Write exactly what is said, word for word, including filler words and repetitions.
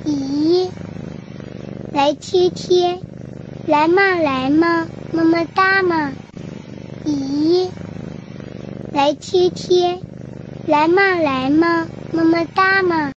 咦，来贴贴，来嘛来嘛，么么哒嘛。咦，来贴贴，来嘛来嘛，么么哒嘛。